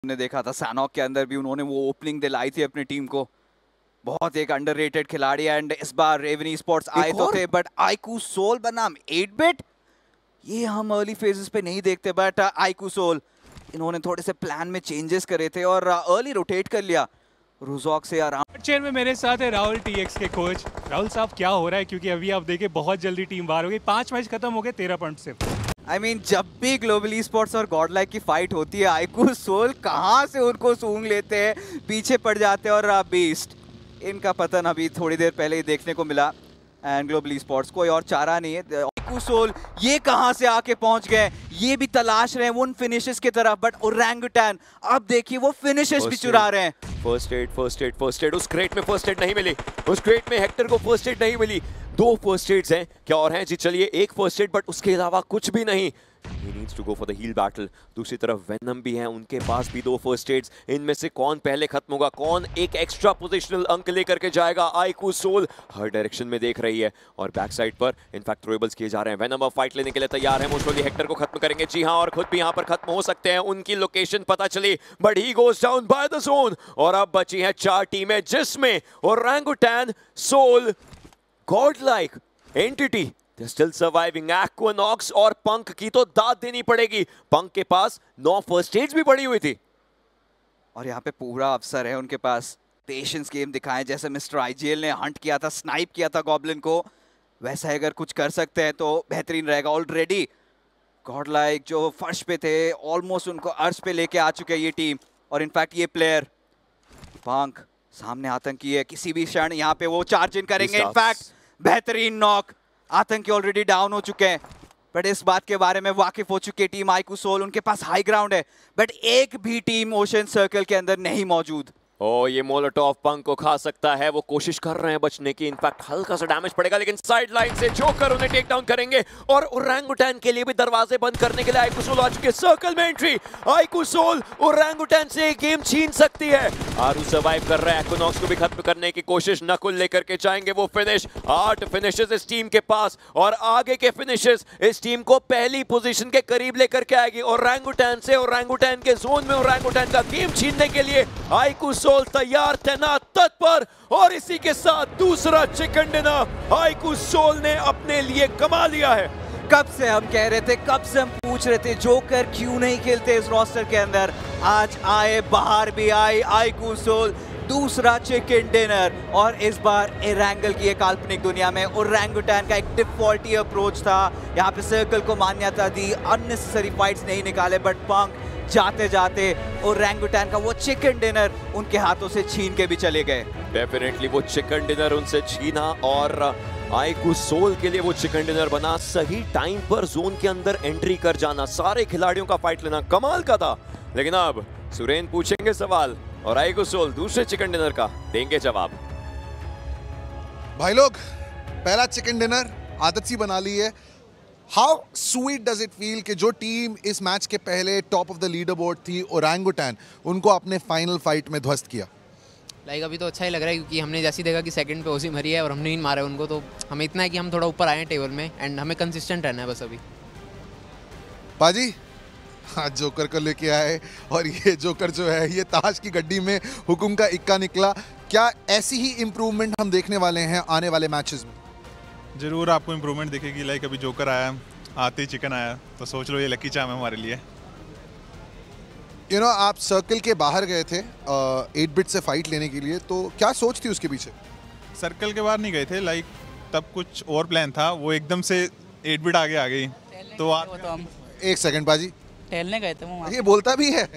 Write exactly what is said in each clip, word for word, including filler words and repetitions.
हमने देखा था सैनॉक के अंदर भी उन्होंने वो ओपनिंग दिलाई थी अपनी टीम को। बहुत एक अंडररेटेड खिलाड़ी एंड इस बार रेवन ई-स्पोर्ट्स आए तो थे बट आईकू सोल बनाम एट बिट ये हम अर्ली फेजेस पे नहीं देखते बट आईकू सोल इन्होंने थोड़े से प्लान में चेंजेस करे थे और अर्ली रोटेट कर लिया रुजॉक से आराम। चेन में मेरे साथ है राहुल टीएक्स के कोच। राहुल साहब क्या हो रहा है, क्योंकि अभी आप देखिए बहुत जल्दी टीम बाहर हो गई, पांच मैच खत्म हो गए, तेरह पॉइंट से। आई I मीन mean, जब भी ग्लोबल ई-स्पोर्ट्स और गॉड लाइक की फाइट होती है आईकू सोल कहाँ से उनको सूंघ लेते हैं, पीछे पड़ जाते हैं और बीस्ट इनका पतन अभी थोड़ी देर पहले ही देखने को मिला। एंड ग्लोबल ई-स्पोर्ट्स कोई और चारा नहीं है। आईकू सोल ये कहाँ से आके पहुंच गए, ये भी तलाश रहे हैं उन फिनिशेस की तरफ बट ओरंगुटैन अब देखिए वो फिनिशेस भी चुरा रहे हैं। First aid first aid first aid उस क्रेट में फर्स्ट एड नहीं मिली, उस क्रेट में हेक्टर को फर्स्ट एड नहीं मिली। दो फर्स्ट एड्स हैं क्या और हैं जी, चलिए एक फर्स्ट एड बट उसके अलावा कुछ भी नहीं। He needs to go for the heal battle। दूसरी तरफ वेनम भी हैं, उनके पास भी दो फर्स्ट एड्स। इनमें से कौन पहले खत्म होगा, कौन एक एक्स्ट्रा पोजिशनल अंक लेकर के जाएगा। आईकू सोल हर डायरेक्शन में देख रही है और बैक साइड पर इनफैक्ट थ्रोएबल्स किए जा रहे हैं। वेनम अब फाइट लेने के लिए तैयार है, मोस्टली हेक्टर को खत्म करेंगे। जी हाँ, और खुद भी यहाँ पर खत्म हो सकते हैं। उनकी लोकेशन पता चली but he goes down by the zone और अब बची हैं चार टीमें जिसमें Orangutan, Soul, Godlike, Entity still surviving. Aquanox और पंक की तो दाद देनी पड़ेगी। पंक के पास नौ फर्स्ट एड्स भी पड़ी हुई थी और यहाँ पे पूरा अवसर है उनके पास। पेशेंस गेम दिखाएं जैसे मिस्टर आईजीएल ने हंट किया था, स्नाइप किया था गॉब्लिन को, वैसा अगर कुछ कर सकते हैं तो बेहतरीन रहेगा। ऑलरेडी गॉड लाइक जो फर्श पे थे ऑलमोस्ट उनको अर्श पे लेके आ चुके हैं ये टीम और इनफैक्ट ये प्लेयर पंक सामने आतंकी है, किसी भी क्षण यहाँ पे वो चार्ज इन करेंगे। इनफैक्ट बेहतरीन नॉक, आतंकी ऑलरेडी डाउन हो चुके हैं बट इस बात के बारे में वाकिफ हो चुकी है टीम आईकू सोल। उनके पास हाई ग्राउंड है बट एक भी टीम ओशन सर्कल के अंदर नहीं मौजूद। ओ ये मोलोटॉव पंक को खा सकता है, वो कोशिश कर रहे हैं बचने की। इनफैक्ट हल्का सा डैमेज पड़ेगा लेकिन साइड लाइन से जोकर उन्हें टेक डाउन करेंगे और ओरंगुटैन के लिए भी दरवाजे बंद करने के लिए आईकू सोल आ चुके हैं। सर्कल में एंट्री, आईकू सोल ओरंगुटैन से गेम छीन सकती है। आरू सर्वाइव कर रहा है, एक्वानॉक्स को भी खत्म करने की कोशिश, नकुल लेकर के जाएंगे वो फिनिश। आठ फिनिशेस इस टीम के पास और आगे के फिनिशेस इस टीम को पहली पोजीशन के करीब लेकर के आएगी। ओरंगुटैन से ओरंगुटैन के जोन में ओरंगुटैन का गेम छीनने के लिए आईकू सोल तैयार, तैनात, तत्पर और इसी के साथ दूसरा चिकन डिनर आईकू सोल ने अपने लिए कमा लिया है। कब से हम कह रहे थे, कब से हम पूछ रहे थे जोकर क्यों नहीं खेलते इस रोस्टर के अंदर, आज आए, बाहर भी आई आईकू सोल। दूसरा चिकन डिनर और इस बार एरंगल की एक काल्पनिक दुनिया में ओरंगुटैन का एक डिफॉल्टी अप्रोच था, यहाँ पे सर्कल को मान्यता दी, अननेसेसरी फाइट्स नहीं निकाले बट पंक जाते जाते ओरंगुटैन का वो चिकन डिनर उनके हाथों से छीन के भी चले गए। डेफिनेटली वो चिकन डिनर उनसे छीना और आईकू सोल के लिए वो चिकन डिनर बना। सही टाइम पर जोन के अंदर एंट्री कर जाना, सारे खिलाड़ियों का फाइट लेना कमाल का था। लेकिन अब सुरेन पूछेंगे सवाल और आईकू सोल दूसरे चिकन डिनर का देंगे जवाब। भाई लोग, पहला चिकन डिनर आदत सी बना ली है। How sweet does it feel कि जो टीम इस मैच के पहले top of the leaderboard थी ओरंगुटैन, उनको अपने फाइनल फाइट में ध्वस्त किया। लाइक अभी तो अच्छा ही लग रहा है क्योंकि हमने जैसे देखा कि सेकंड पे ओसी मरी है और हमने इन मारे उनको, तो हमें इतना है कि हम थोड़ा ऊपर आए हैं टेबल में एंड हमें कंसिस्टेंट रहना है बस अभी। बाजी हाँ, जोकर को लेके आए और ये जोकर जो है ये ताश की गड्डी में हुकुम का इक्का निकला। क्या ऐसी ही इम्प्रूवमेंट हम देखने वाले हैं आने वाले मैचेस में? जरूर आपको इम्प्रूवमेंट दिखेगी। लाइक अभी जोकर आया, आते ही चिकन आया, तो सोच लो ये लकी चाम है हमारे लिए। यू नो आप सर्कल के बाहर गए थे एट बिट से फाइट लेने के लिए, तो क्या सोच थी उसके पीछे? सर्कल के बाहर नहीं गए थे, लाइक तब कुछ और प्लान था, वो एकदम से एट बिट आगे आ गई तो, आ... तो हम एक सेकंड बाजी, टहलने गए थे वो। ये बोलता भी है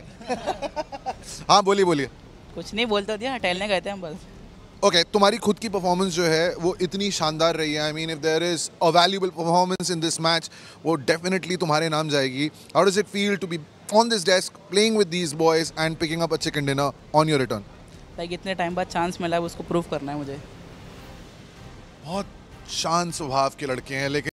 हाँ बोलिए बोलिए। कुछ नहीं बोलता दिया, टहलने गए थे हम बस। ओके okay, तुम्हारी खुद की परफॉर्मेंस जो है वो इतनी शानदार रही है। I mean if there is a valuable performance in this match, वो डेफिनेटली तुम्हारे नाम जाएगी। How does it feel to be on this desk playing with these boys and picking up a chicken dinner on your return? Like इतने time बाद chance मिला है, उसको prove करना है मुझे। बहुत शांत स्वभाव के लड़के हैं लेकिन